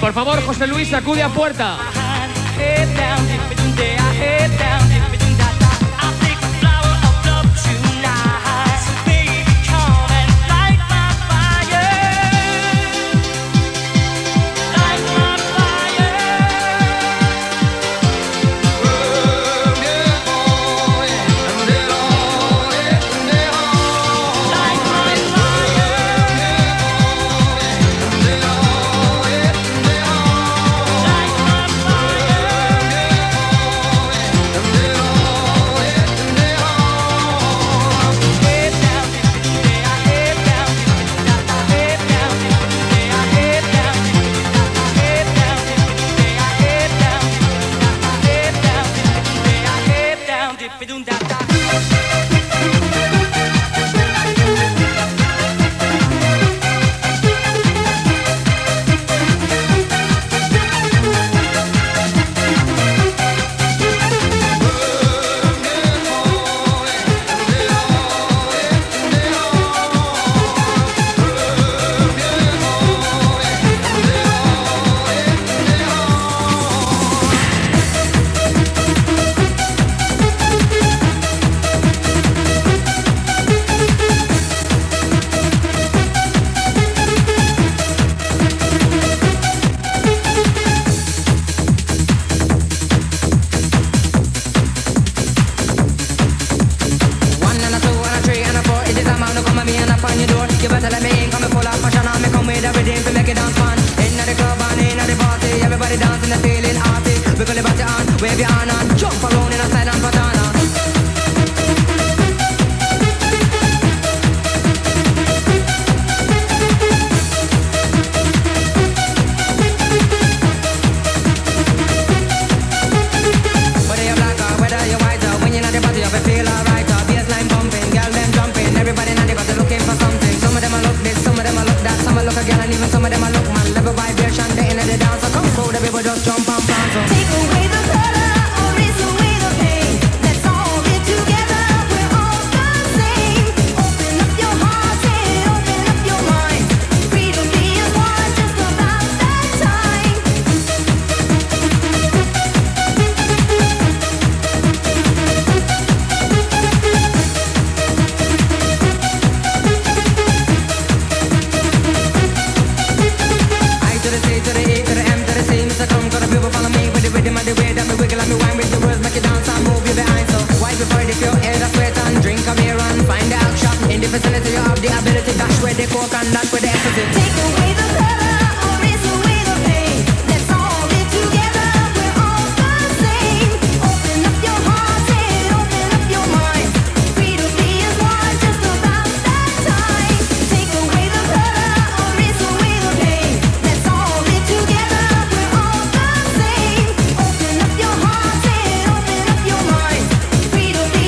Por favor, José Luis, acude a puerta.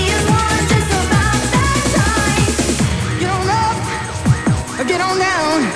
Get on down.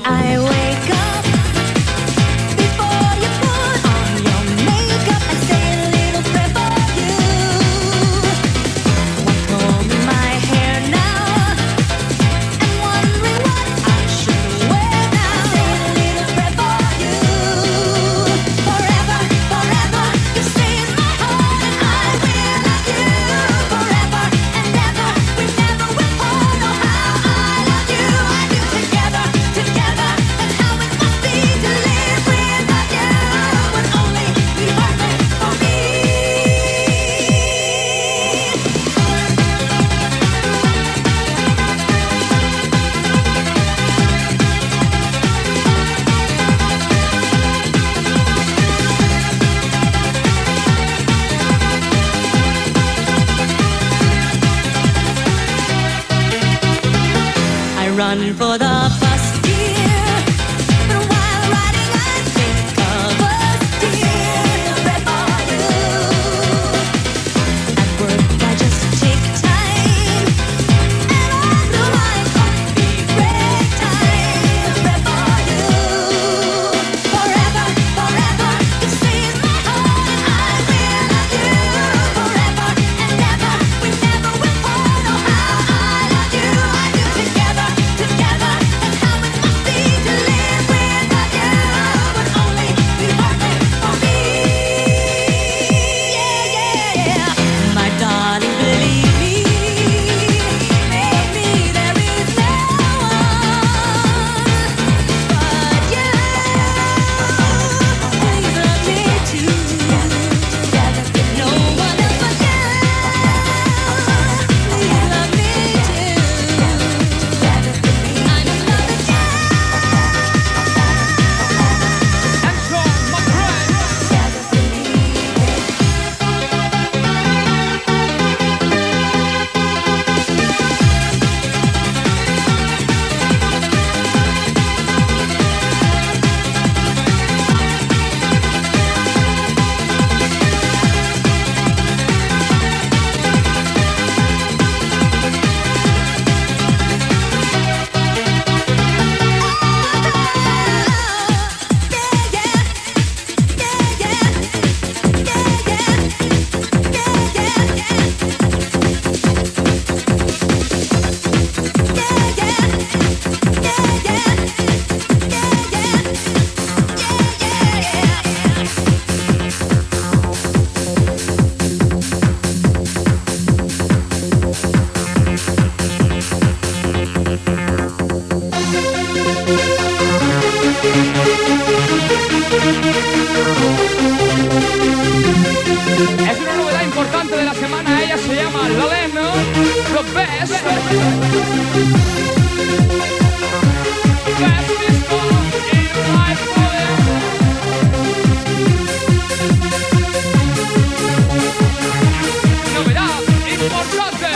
Run for the bus, dear. But while riding, I think of us, dear. Pray for you. At work, I just take time, and all through my coffee break time. Pray for you. Forever, forever, you stay in my heart, and I will love you. Forever and ever, we never will part. Oh, how I love you, I do together. Together, and how it must be to live without you. Would only be perfect for me. Yeah, yeah, yeah. My darling, believe me, maybe there is no one but you. Please love me too. Together, no one else but you. Please love me too. Together, I'm in love with you. And so, my friend. Es una novedad importante de la semana. Ella se llama Laleno, The Best. Best disco in my world. Novedad importante.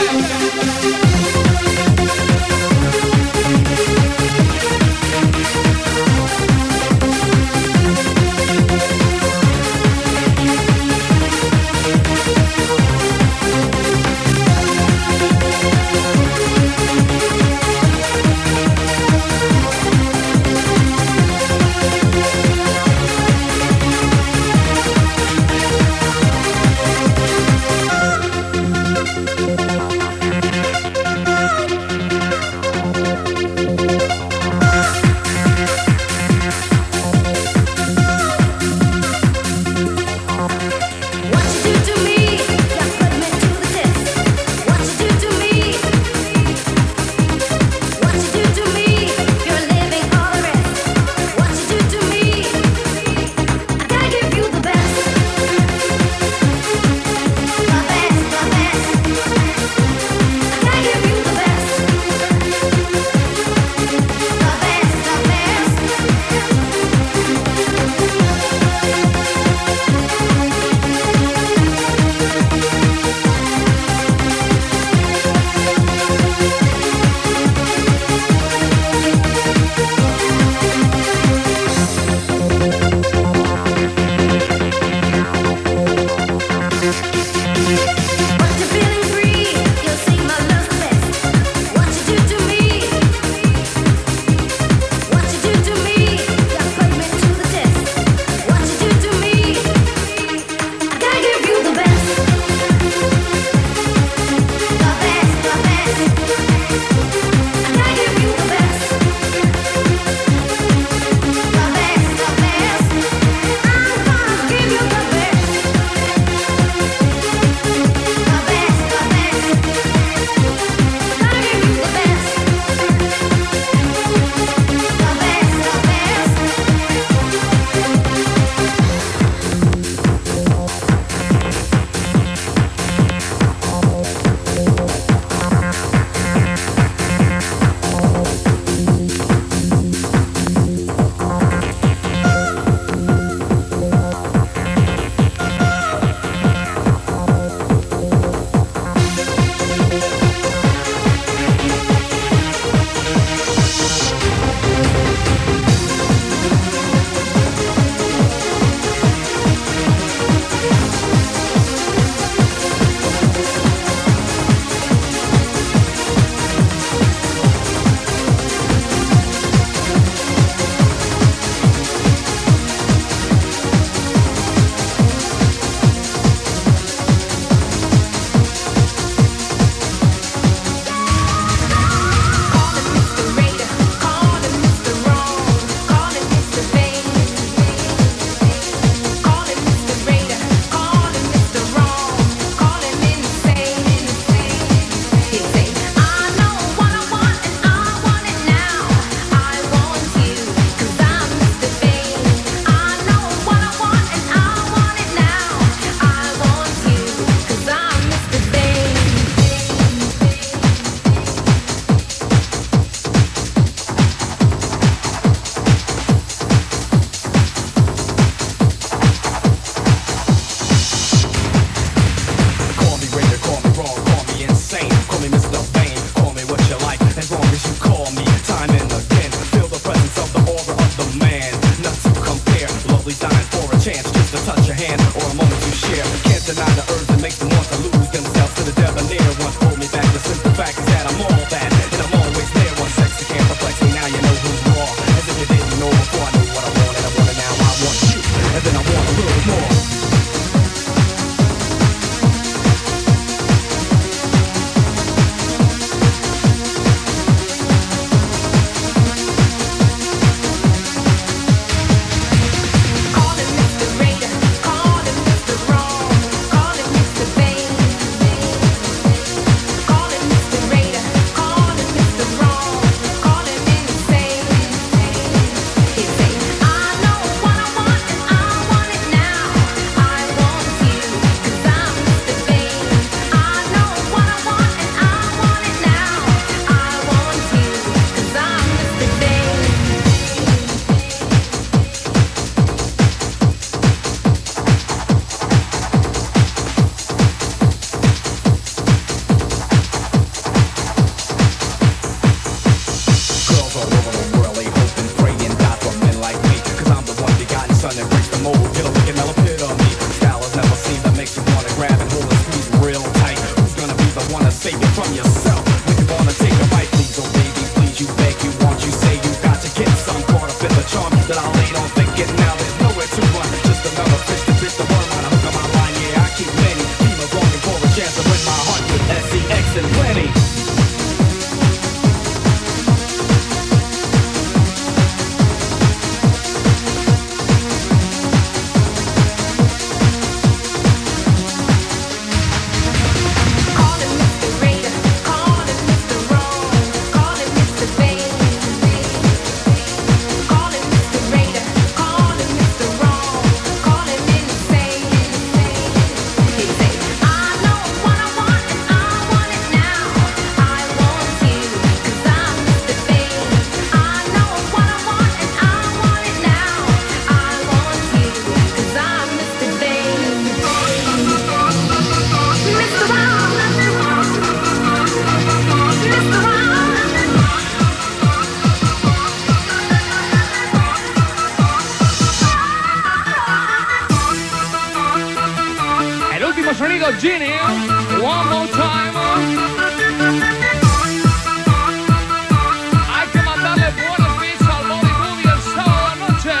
mismo sonido, Ginny. One more time. Hay que mandarle buenos beats al Bobby Boogie el sábado a la noche.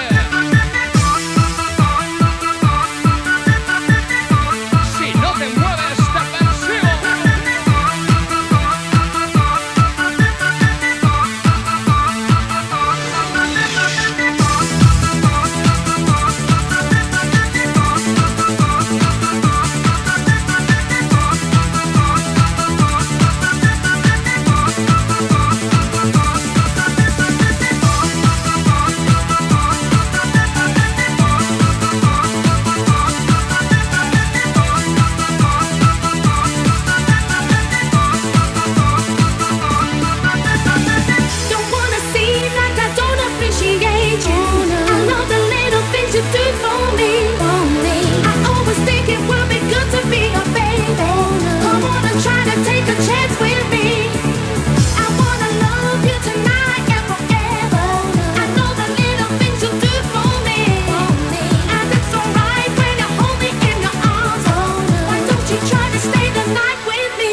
Si no te mueves, te persigo. Don't wanna seem like I don't appreciate you. I love the little things you do for me. I always think it would be good to be your baby. Come on and try to take a chance with me. I wanna love you tonight and forever. I know the little things you do for me. And it's alright when you hold me in your arms. Why don't you try to stay the night with me?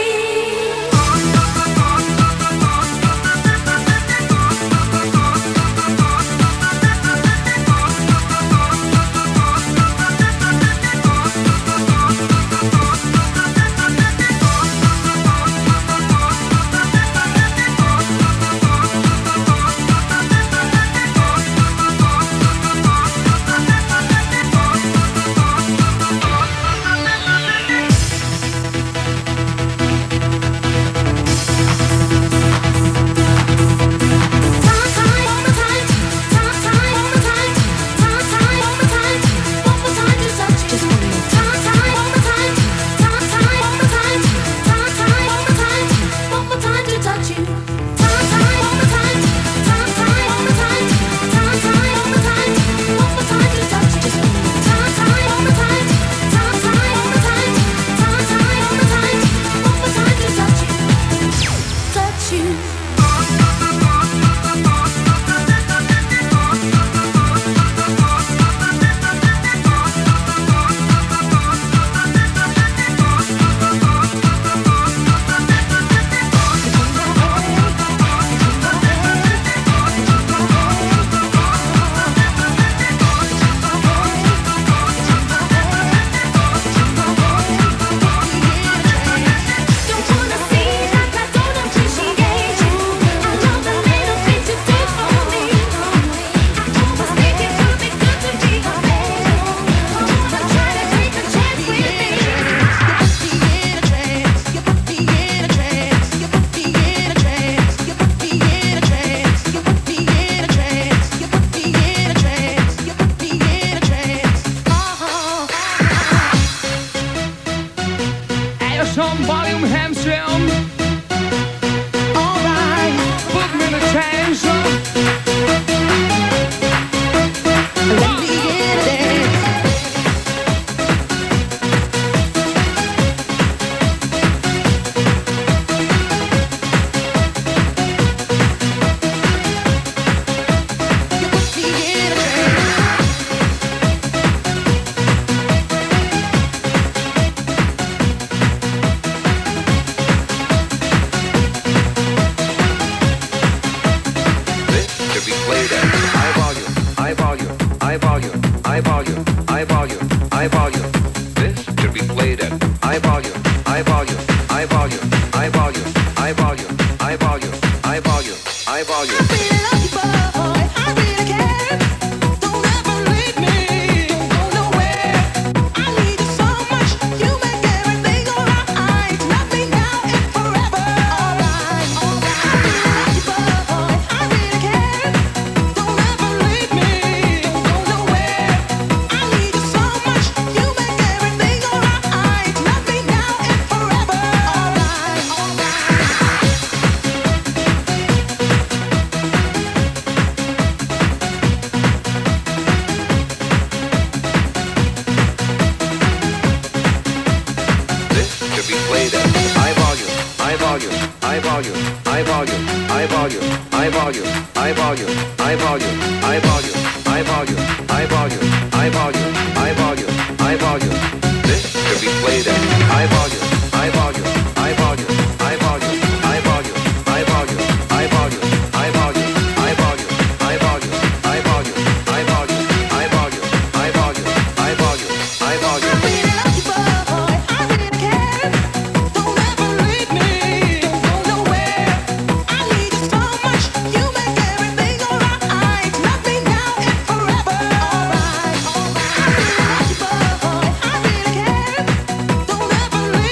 Touch you. Don't wanna seem like I don't appreciate you. I love the little things you do for me. I always think it would be good to be your baby. Come on and try to take a chance with me. Ellos son Volume Hamstring. Alright, put me in a chance. To be played at high volume, high volume, high volume, high volume, high volume, high volume. This to be played at high volume, high volume, high volume, high volume, high volume, high volume, high volume, high volume. I really love you, boy. I really care. Don't ever leave me. Don't go nowhere. I need you so much. You make everything alright. Love me now and forever. Alright, alright. I really love you, boy. I really care. Don't ever leave me. Don't go nowhere. I need you so much. You make everything alright. Love me now and forever. Alright, alright. This to be played at high volume, high volume, high volume, high volume, high volume, high volume, high volume, high volume, high volume, high volume, high volume, high volume, high volume, high volume. This to be played at high volume, high volume, high volume, high volume, high volume, high volume, high volume, high volume, high volume, high volume, high volume, high volume, high volume, high volume, high volume, high volume. I really love you, boy. I really care. Don't ever leave me. Don't go nowhere. I need you so much. You make everything alright. Knock me now and forever. Alright, alright. I really love you, boy. I really care. Don't ever leave me.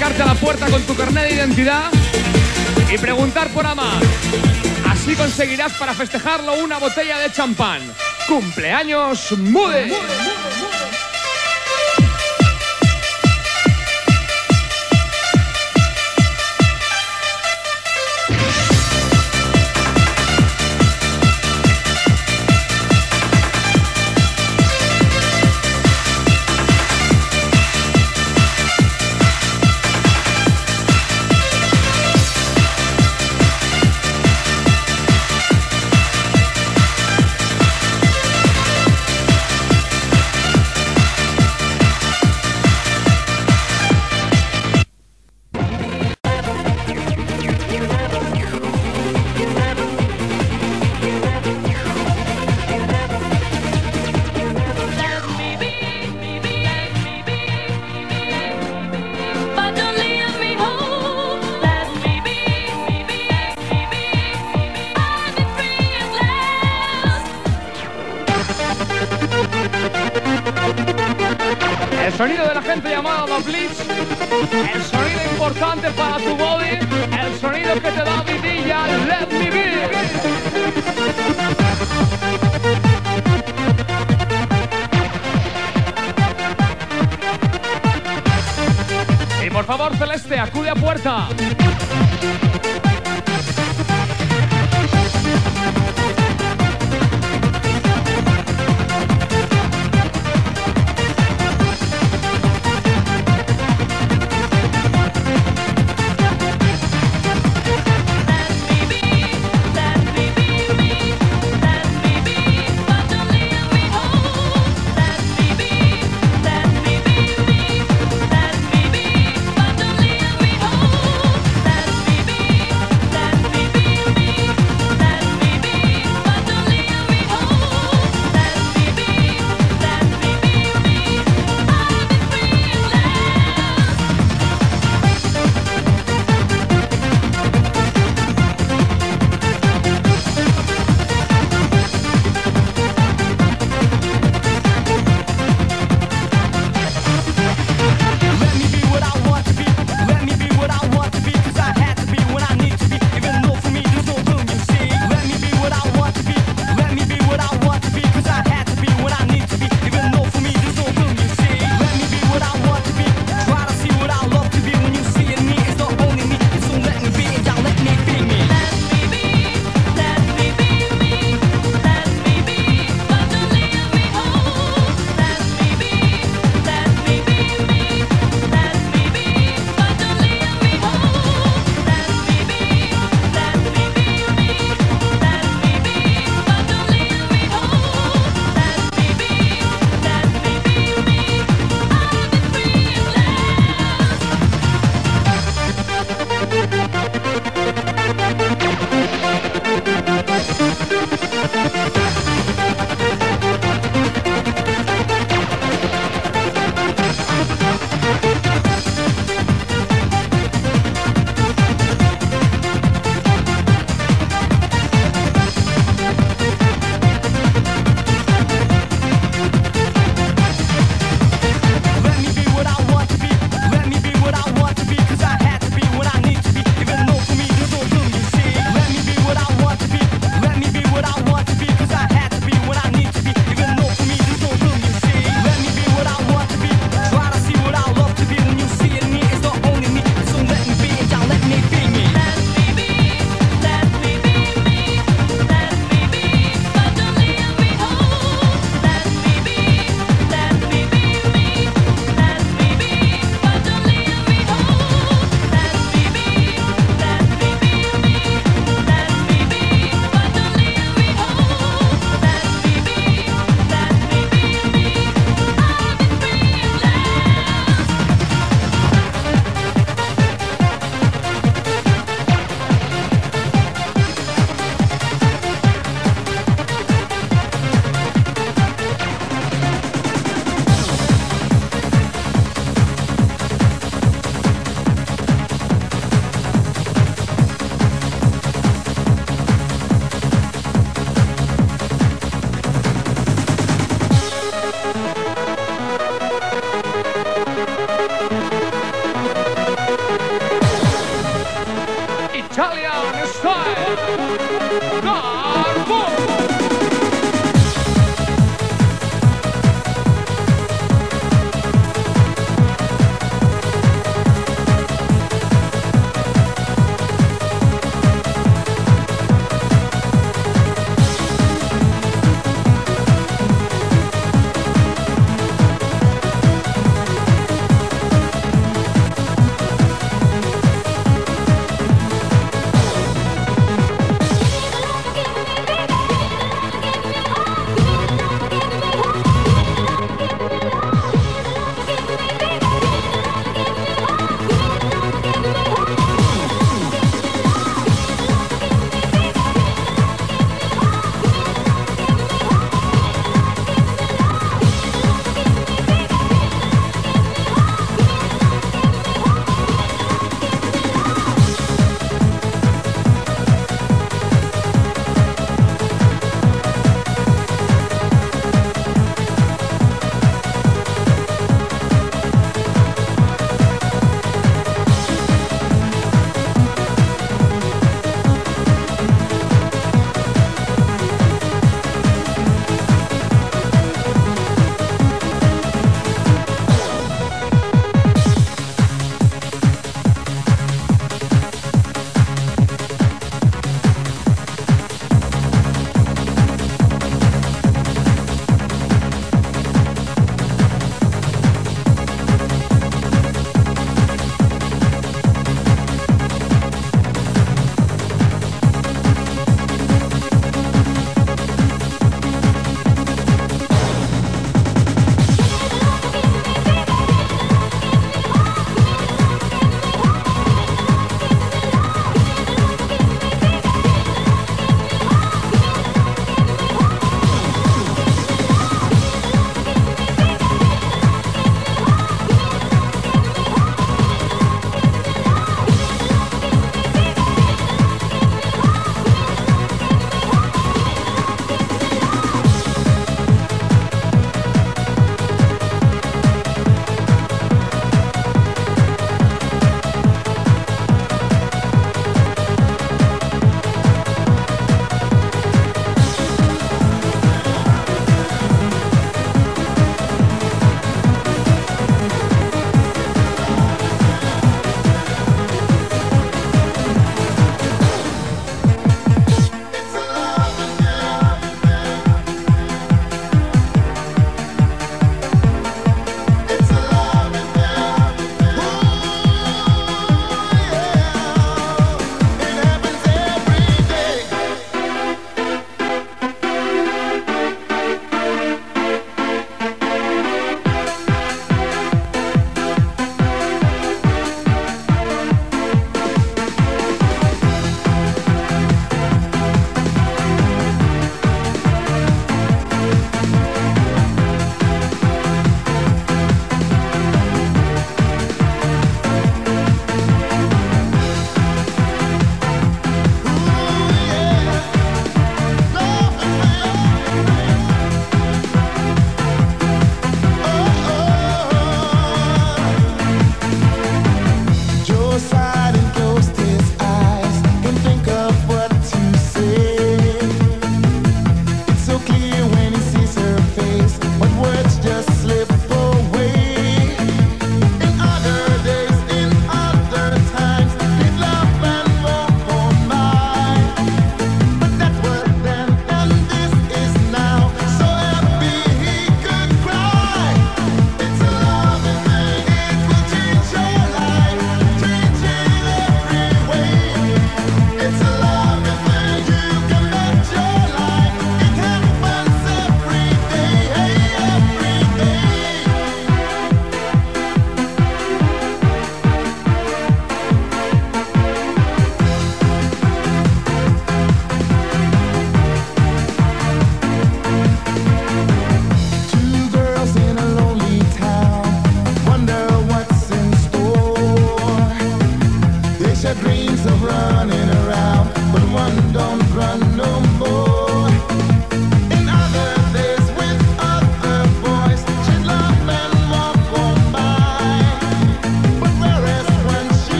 acercarte a la puerta con tu carnet de identidad y preguntar por Amar. Así conseguirás para festejarlo una botella de champán. ¡Cumpleaños Mude! El sonido de la gente llamada The Blitz, el sonido importante para tu body, el sonido que te da vidilla, Let Me Be. Y por favor, Celeste, acude a puerta.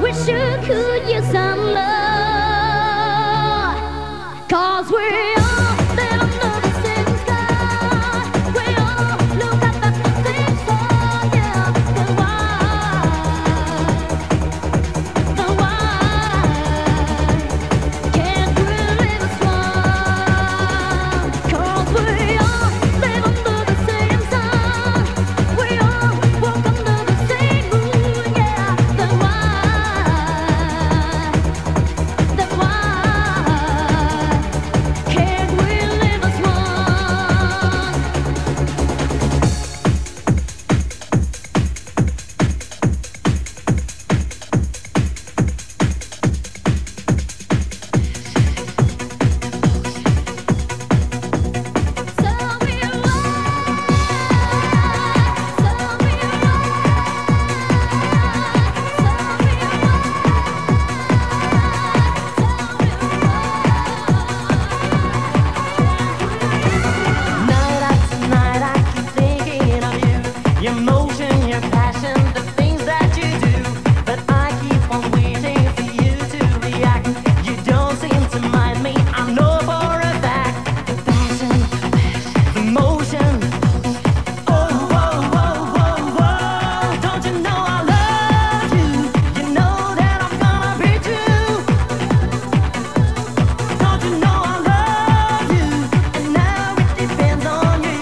we sure could use some love. 'Cause we all live under the same sky. We all look up at the same star, yeah. Then why can't we live as one? 'Cause we all live under the same sun. We all walk under the same moon, yeah. Then why can't we live as one? Night after night, I keep thinking of you. Your motion, your passion, the things that you do. But I keep on waiting for you to react. You don't seem to mind me, I know for a fact. The passion, the motion. Oh, oh, oh, oh, oh. Don't you know I love you? You know that I'm gonna be true. Don't you know I love you? And now it depends on you.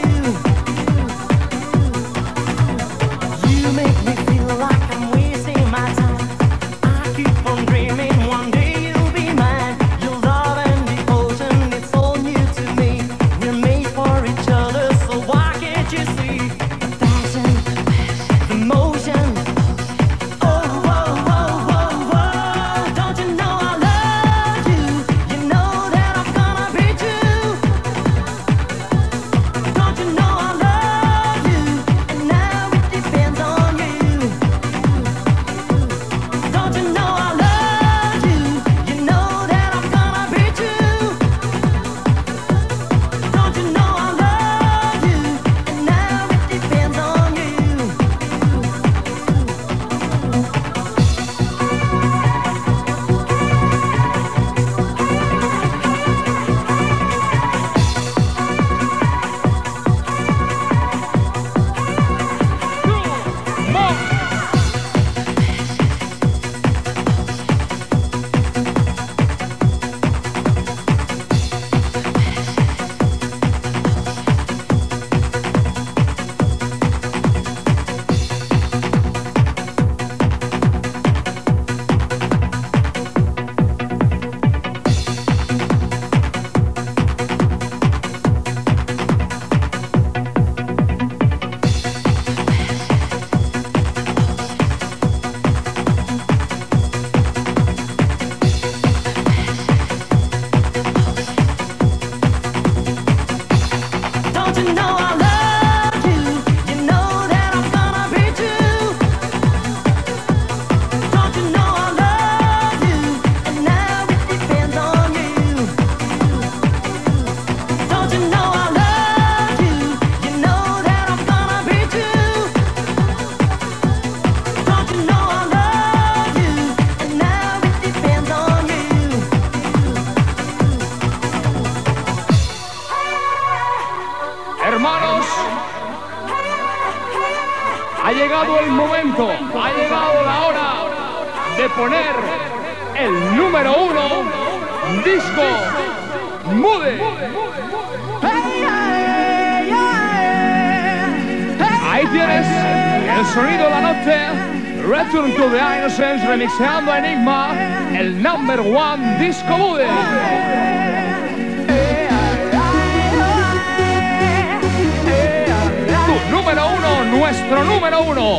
You make me feel like I'm wasting my time. I keep on dreaming one day you'll be mine. Your love and devotion, it's all new to me. We're made for each other, so why can't you see the passion, the motion? Oh, oh, oh, oh, oh. Don't you know I love you? You know that I'm gonna be true. Don't you know I love you? And now it depends on you. Don't you know I love you? You know that I'm gonna be true. Don't you know I love you? And now it depends on you. Don't you know I love you? You know that I'm gonna be true. Don't you know I love you? And now it depends on you. Don't you know I love you? You know that I'm gonna be true. Don't you know I love you? And now it depends on you. Hermanos, ha llegado el momento, ha llegado la hora de poner el número 1 disco Mude. Ahí tienes el sonido de la noche, Return to the Innocence, remixeando a Enigma, el number 1 disco Mude. Tu número 1, nuestro número 1.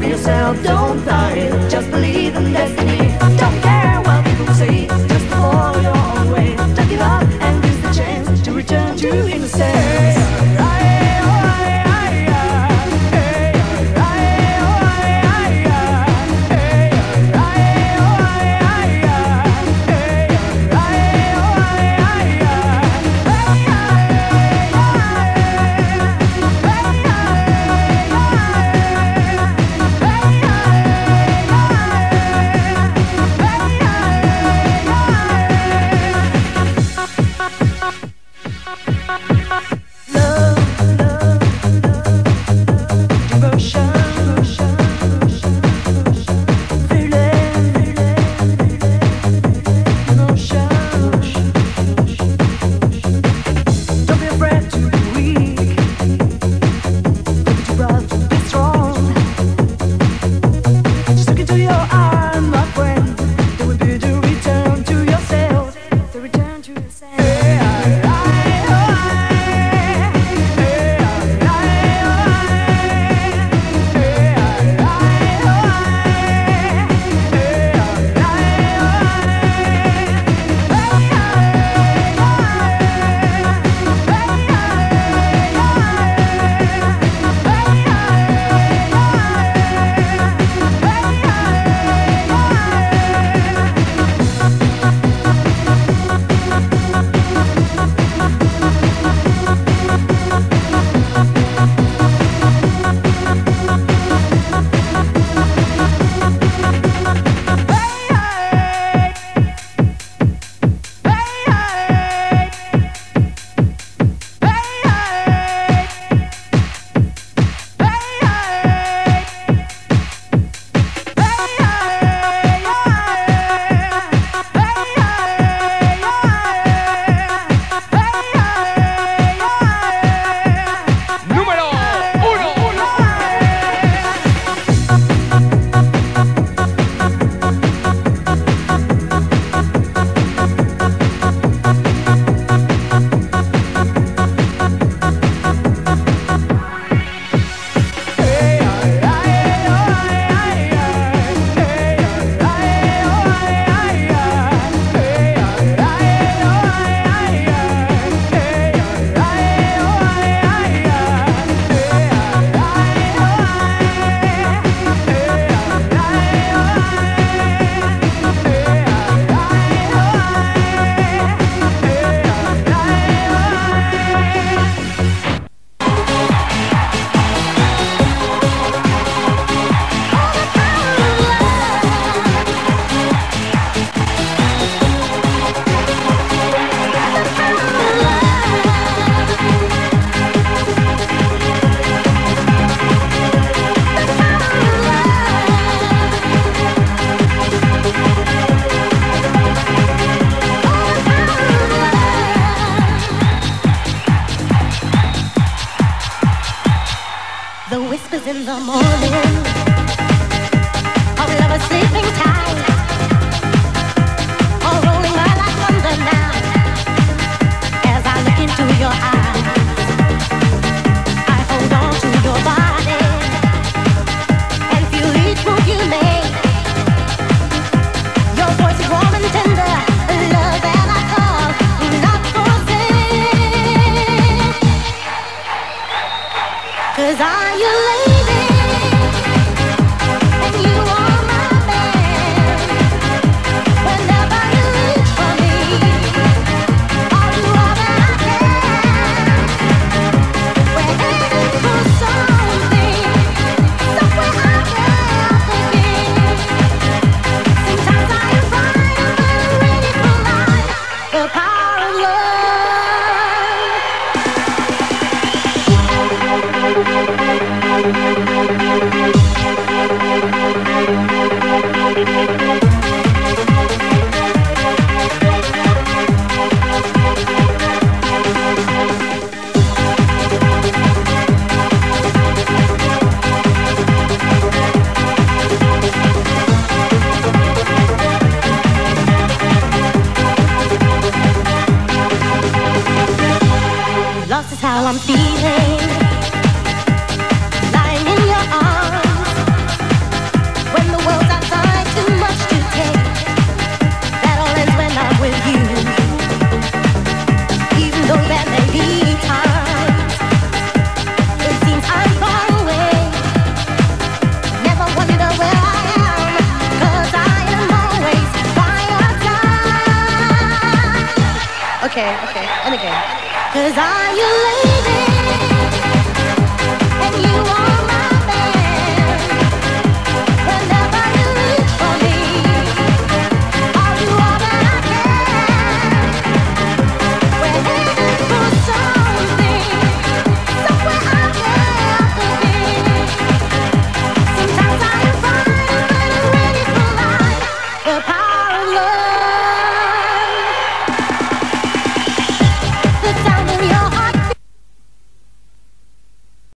yourself, don't die. Just believe in destiny. Don't care what people say, just follow your own way. Don't give up and use the chance to return to innocence. in the morning, of lovers sleeping tight, all rolling by like thunder now. As I look into your eyes, I hold on to your body and feel each move you make. Your voice is warm and tender, a love that I call not for sale. 'Cause are you lady? Lost is how I'm feeling, lying in your arms, Okay. And again. 'Cause are you late?